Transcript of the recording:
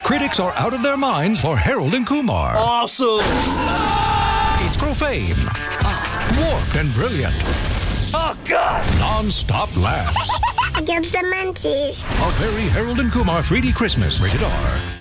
Critics are out of their minds for Harold and Kumar. Awesome! It's profane, warped and brilliant. Oh, God! Non-stop laughs. I get the munchies. A Very Harold and Kumar 3D Christmas. Rated R.